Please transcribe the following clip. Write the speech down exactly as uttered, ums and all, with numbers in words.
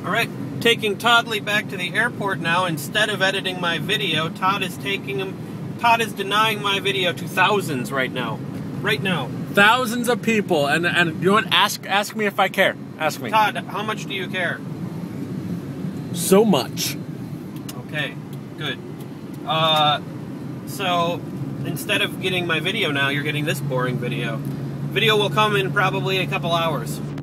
Alright, taking Toddley back to the airport now. Instead of editing my video, Todd is taking him. Todd is denying my video to thousands right now. Right now. Thousands of people, and and you know what? Ask ask me if I care. Ask me. Todd, how much do you care? So much. Okay, good. Uh, so instead of getting my video now, you're getting this boring video. Video will come in probably a couple hours.